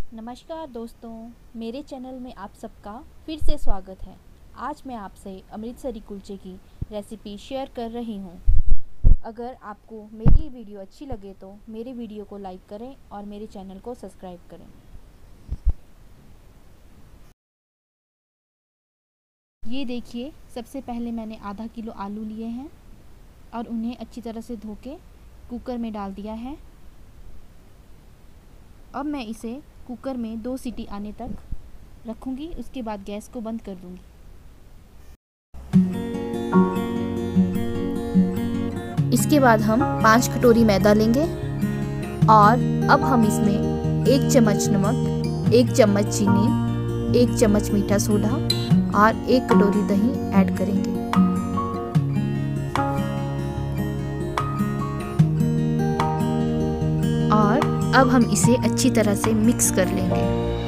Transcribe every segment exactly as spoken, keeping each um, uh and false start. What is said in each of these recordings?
नमस्कार दोस्तों, मेरे चैनल में आप सबका फिर से स्वागत है। आज मैं आपसे अमृतसरी कुलचे की रेसिपी शेयर कर रही हूँ। अगर आपको मेरी वीडियो अच्छी लगे तो मेरे वीडियो को लाइक करें और मेरे चैनल को सब्सक्राइब करें। ये देखिए, सबसे पहले मैंने आधा किलो आलू लिए हैं और उन्हें अच्छी तरह से धो के कुकर में डाल दिया है। अब मैं इसे कुकर में दो सीटी आने तक रखूँगी, उसके बाद गैस को बंद कर दूँगी। इसके बाद हम पाँच कटोरी मैदा लेंगे और अब हम इसमें एक चम्मच नमक, एक चम्मच चीनी, एक चम्मच मीठा सोडा और एक कटोरी दही ऐड करेंगे। और अब हम इसे अच्छी तरह से मिक्स कर लेंगे।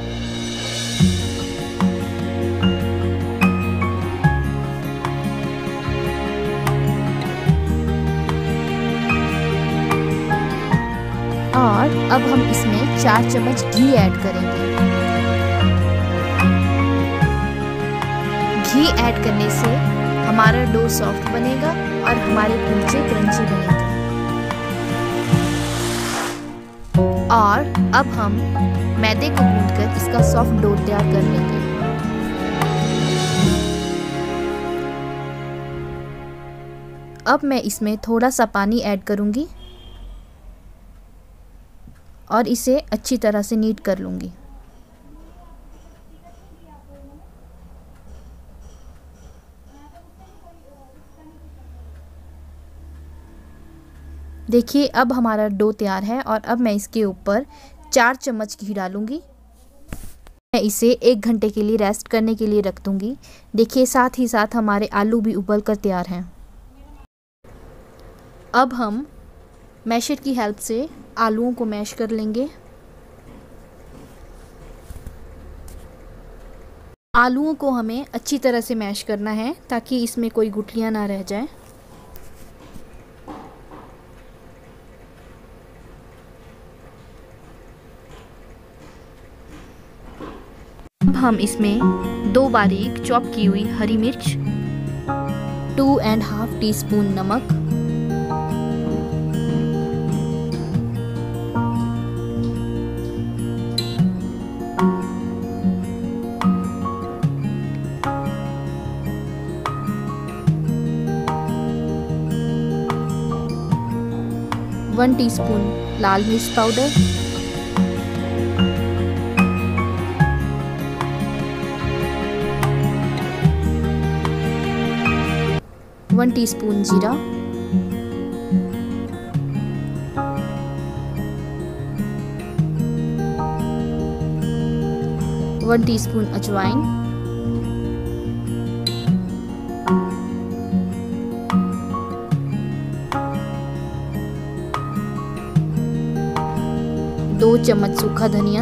और अब हम इसमें चार चम्मच घी ऐड करेंगे। घी ऐड करने से हमारा डो सॉफ्ट बनेगा और हमारे कुलचे क्रंची बनेंगे। और अब हम मैदे को गूंथकर इसका सॉफ्ट डो तैयार कर लेंगे। अब मैं इसमें थोड़ा सा पानी ऐड करूंगी और इसे अच्छी तरह से नीट कर लूंगी। देखिए, अब हमारा डो तैयार है और अब मैं इसके ऊपर चार चम्मच घी डालूंगी। मैं इसे एक घंटे के लिए रेस्ट करने के लिए रख दूंगी। देखिए, साथ ही साथ हमारे आलू भी उबल कर तैयार हैं। अब हम मैशर की हेल्प से आलूओं को मैश कर लेंगे। आलूओं को हमें अच्छी तरह से मैश करना है ताकि इसमें कोई गुठलियां ना रह जाए। अब हम इसमें दो बारीक चॉप की हुई हरी मिर्च, two and half teaspoon नमक, वन टीस्पून लाल मिर्च पाउडर, वन टीस्पून जीरा, वन टीस्पून अजवाइन, दो चम्मच सूखा धनिया,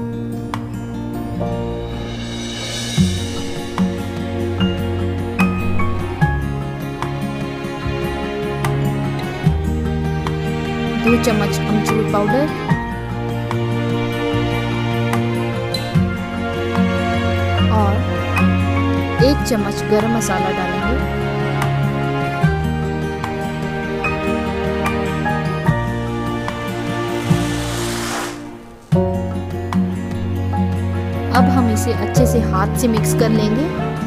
दो चम्मच अमचूर पाउडर, और एक चम्मच गरम मसाला डालेंगे। अब हम इसे अच्छे से हाथ से मिक्स कर लेंगे।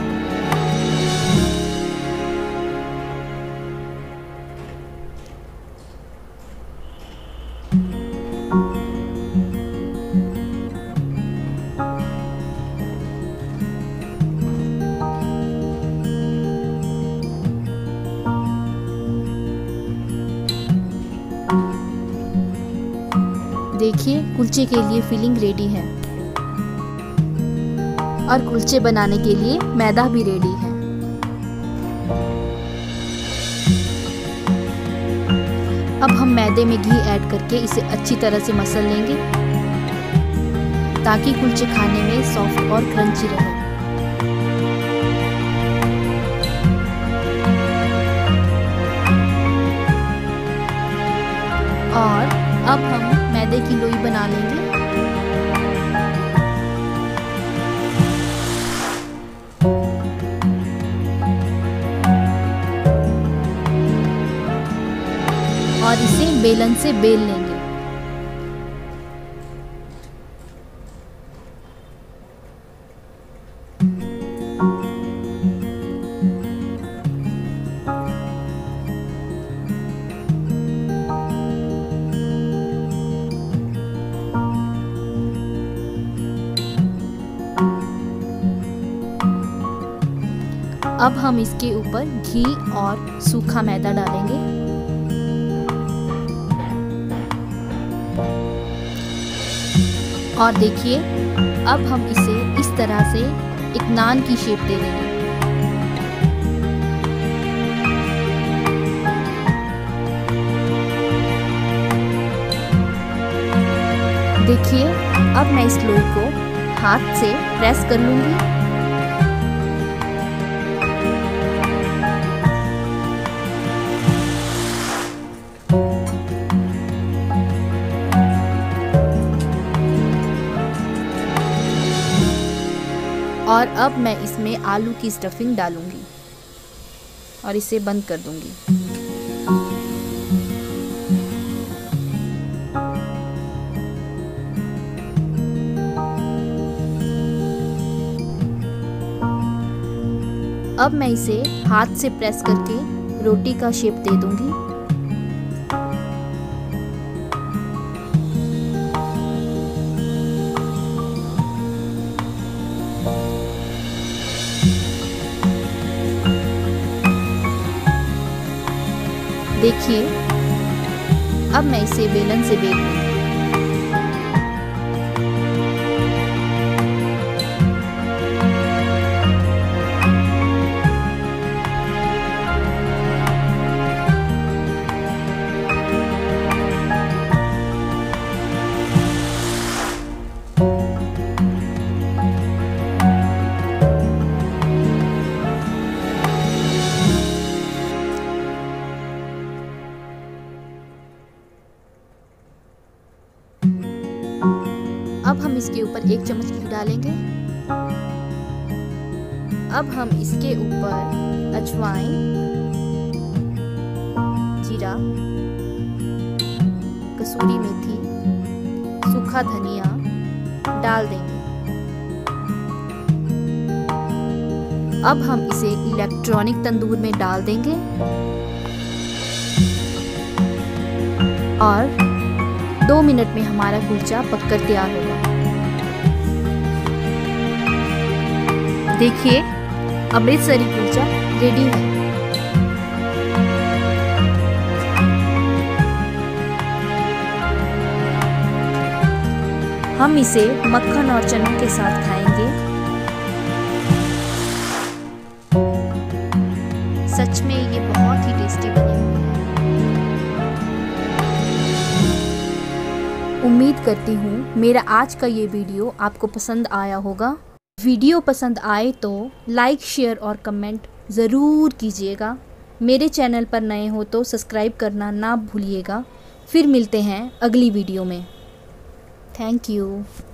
देखिए, कुलचे के लिए फिलिंग रेडी है और कुलचे बनाने के लिए मैदा भी रेडी है। अब हम मैदे में घी ऐड करके इसे अच्छी तरह से मसल लेंगे ताकि कुलचे खाने में सॉफ्ट और क्रंची रहे। और अब हम मैदे की लोई बना लेंगे बेलन से बेल लेंगे। अब हम इसके ऊपर घी और सूखा मैदा डालेंगे। और देखिए, अब हम इसे इस तरह से एक नान की शेप दे देंगे। देखिए, अब मैं इस लोई को हाथ से प्रेस कर लूंगी। और अब मैं इसमें आलू की स्टफिंग डालूंगी और इसे बंद कर दूंगी। अब मैं इसे हाथ से प्रेस करके रोटी का शेप दे दूंगी। देखिए, अब मैं इसे बेलन से बेल लूंगी। अब हम इसके ऊपर एक चम्मच घी डालेंगे। अब हम इसके ऊपर अजवाइन, जीरा, कसूरी मेथी, सूखा धनिया डाल देंगे। अब हम इसे इलेक्ट्रॉनिक तंदूर में डाल देंगे और दो मिनट में हमारा कुलचा पककर तैयार होगा। देखिए, अमृतसरी कुलचा रेडी है। हम इसे मक्खन और चनों के साथ खाएंगे। सच में ये बहुत ही टेस्टी बने हुए हैं। उम्मीद करती हूँ मेरा आज का ये वीडियो आपको पसंद आया होगा। वीडियो पसंद आए तो लाइक, शेयर और कमेंट ज़रूर कीजिएगा। मेरे चैनल पर नए हो तो सब्सक्राइब करना ना भूलिएगा। फिर मिलते हैं अगली वीडियो में। Thank you.